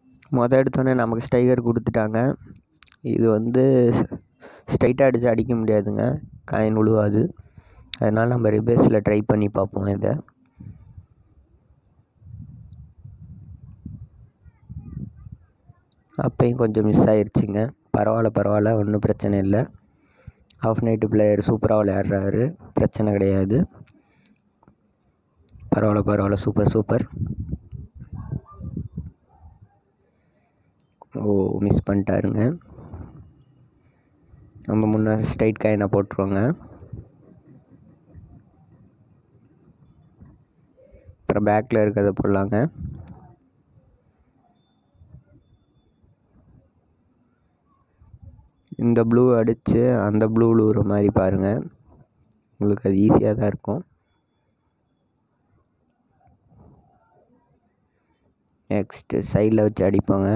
எடுத்தோடனே நமக்கு ஸ்ட்ரைக்கர் கொடுத்துட்டாங்க. இது வந்து ஸ்ட்ரைட்டாக அடிக்க முடியாதுங்க, காயின் விழுவாது. அதனால் நம்ம ரிபேஸில் ட்ரை பண்ணி பார்ப்போம். இதை அப்பையும் கொஞ்சம் மிஸ் ஆயிடுச்சுங்க. பரவாயில்ல, ஒன்றும் பிரச்சனை இல்லை. ஆஃப் நைட்டு பிளேயர் சூப்பராக விளையாடுறாரு, பிரச்சனை கிடையாது. பரவாயில்ல, சூப்பர். மிஸ் பண்ணிட்டாருங்க. நம்ம முன்னே ஸ்ட்ரைட் காயினை போட்டுருவோங்க. அப்புறம் பேக்கில் இருக்கிறத போடலாங்க. இந்த ப்ளூ அடித்து அந்த ப்ளூ விழுவுற மாதிரி பாருங்கள், உங்களுக்கு அது ஈஸியாக தான் இருக்கும். நெக்ஸ்ட்டு சைடில் வச்சு அடிப்போங்க.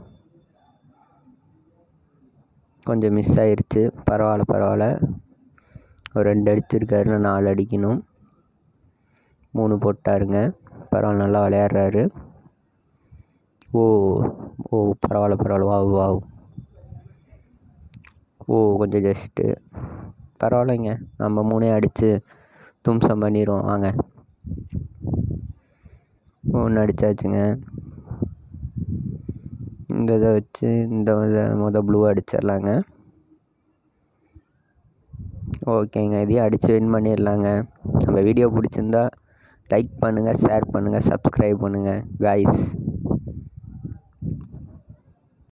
கொஞ்சம் மிஸ் ஆயிடுச்சு, பரவாயில்ல. ஒரு 2 அடிச்சிருக்காரு, 4 அடிக்கணும். 3 போட்டாருங்க. பரவாயில்ல, நல்லா விளையாடுறாரு. பரவாயில்ல. வாவ். கொஞ்சம் ஜஸ்ட்டு பரவாயில்லைங்க. நம்ம 3 அடித்து தும்சம் பண்ணிடுவோம் வாங்க. 1 அடித்தாச்சுங்க. இந்த இதை வச்சு இந்த ப்ளூ அடிச்சிடலாங்க. ஓகேங்க, இதையும் அடித்து வின் பண்ணிடலாங்க. நம்ம வீடியோ பிடிச்சிருந்தா லைக் பண்ணுங்கள், ஷேர் பண்ணுங்கள், சப்ஸ்கிரைப் பண்ணுங்கள் காய்ஸ்.